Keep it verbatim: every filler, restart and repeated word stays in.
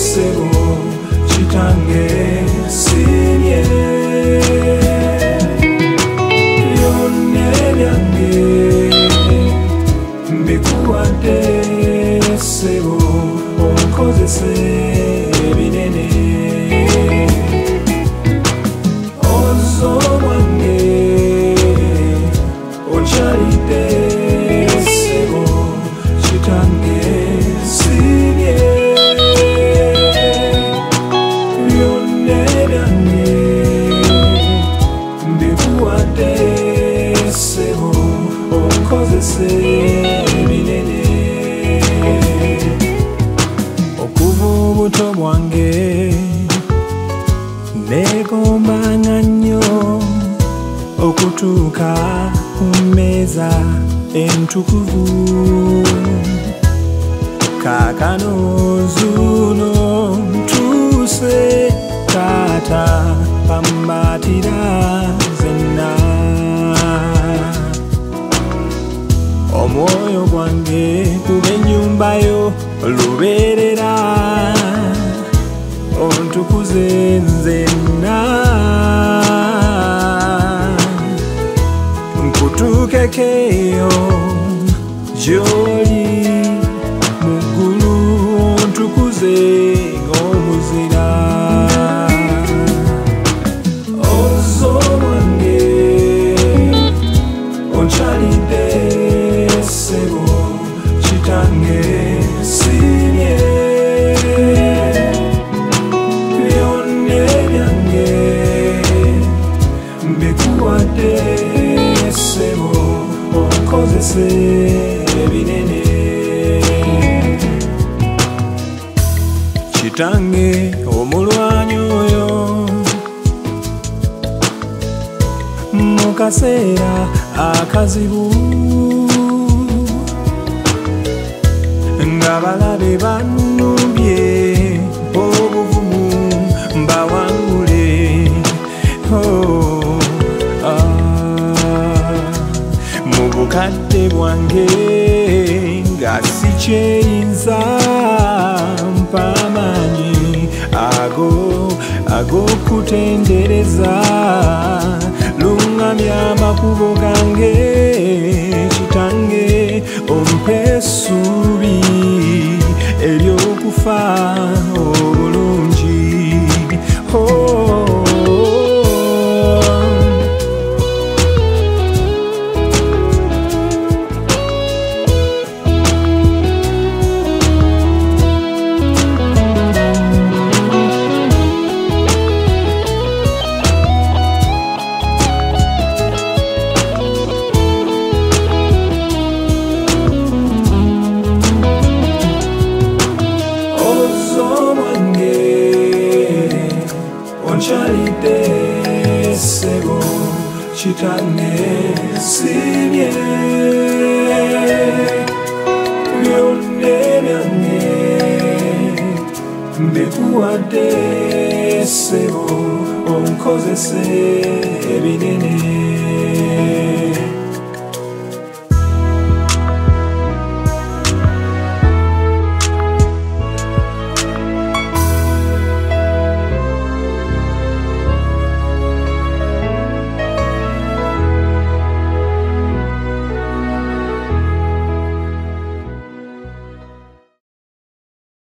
sebo chitange sinye byonna byange mbikuwadde sebo onkozese ebinene Ozze Omwange okyalidde sebo chitange sinye byonna byange mbikuwadde sebo onkozese ebinene okuva obuto bwange neegombanga nnyo okutuuka ku mmeeza entukuvu kaakano zuuno ntuuse taata pammatira zenna omwoyo gwange kuba ennyumbayo lubeerera ontukuze nzenna nkutuukekeeyo gy'oli mu ggulu ontukuze ng'omuzira Ozze Omwange onkyalidde sebo kitange sinye byonna byange mbikuwadde sebo onkozese ebinene kitange omulwanyi oyo mu kaseera akazibu nga balabe bannumbye obuvumu mbawangule oh, ah. mu bukadde bwange nga sikyeyinza mpa amaanyi ago ag'okutendereza luŋŋamya amakubo gange kitange ompe essuubi ery'okufa obulungi oh. Onkyalidde sebo kitange sinye byonna byange mbikuwadde sebo onkozese ebinene